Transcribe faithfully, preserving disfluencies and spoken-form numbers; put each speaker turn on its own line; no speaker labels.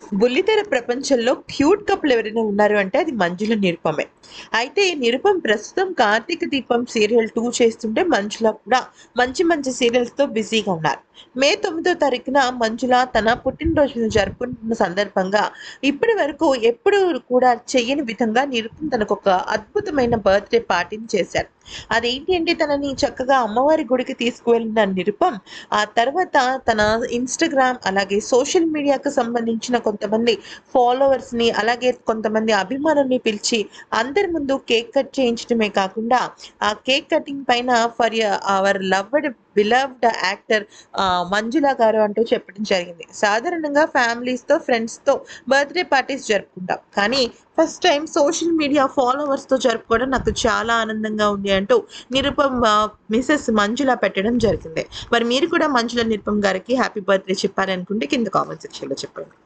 బుల్లితెర ప్రపంచంలో cute couple ఎవరైనా ఉన్నారు అంటే అది మంజుల, నిరుపమే. అయితే నిరుపమ్ ప్రస్తుతం 'కార్తీక దీపం' సీరియల్ టూ చేస్తుంటే మంజుల కూడా మంచి మంచి సీరియల్స్‌తో బిజీగా ఉన్నారు. మే తొమ్మిదో తారీఖున మంజుల తన పుట్టినరోజును జరుపుకుంటున్న సందర్భంగా ఇప్పటి వరకు ఎప్పుడు కూడా చెయ్యని విధంగా నిరుపమ్ తనకొక అద్భుతమైన బర్త్‌డే పార్టీని చేశారు. అదేంటి అంటే తనని చక్కగా అమ్మవారి గుడికి తీసుకువెళ్ళిన నిరుపమ్ ఆ తర్వాత తన ఇన్‌స్టాగ్రామ్ అలాగే సోషల్ మీడియాకు సంబంధించిన కొంతమంది ఫాలోవర్స్‌ని అలాగే కొంతమంది అభిమానుల్ని పిలిచి అందరి ముందు కేక్ కట్ చేయించడమే కాకుండా ఆ కేక్ కటింగ్ పైన for ya our loved beloved actor ah, Manjula గారు అంటూ చెప్పడం జరిగింది. సాధారణంగా ఫ్యామిలీస్‌తో, ఫ్రెండ్స్‌తో బర్త్‌డే పార్టీస్ జరుపుకుంటాం. కానీ ఫస్ట్ టైమ్ సోషల్ మీడియా ఫాలోవర్స్‌తో జరుపుకోవడం నాకు చాలా ఆనందంగా ఉంది అంటూ నిరుపమ్ ఆహ్, మిసెస్ మంజుల పెట్టడం జరిగింది. మరి మీరు కూడా మంజుల, నిరుపమ్ గారికి హ్యాపీ బర్త్‌డే చెప్పాలనుకుంటే కింద కామెంట్ సెక్షన్‌లో చెప్పండి.